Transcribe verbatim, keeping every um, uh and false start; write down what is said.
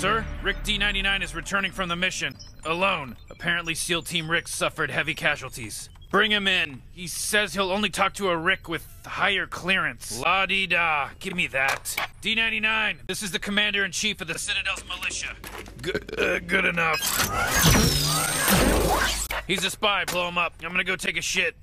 Sir, Rick D ninety-nine is returning from the mission. Alone. Apparently SEAL Team Rick suffered heavy casualties. Bring him in. He says he'll only talk to a Rick with higher clearance. La-dee-da. Give me that. D ninety-nine, this is the Commander-in-Chief of the Citadel's militia. Good, uh, good enough. He's a spy. Blow him up. I'm gonna go take a shit.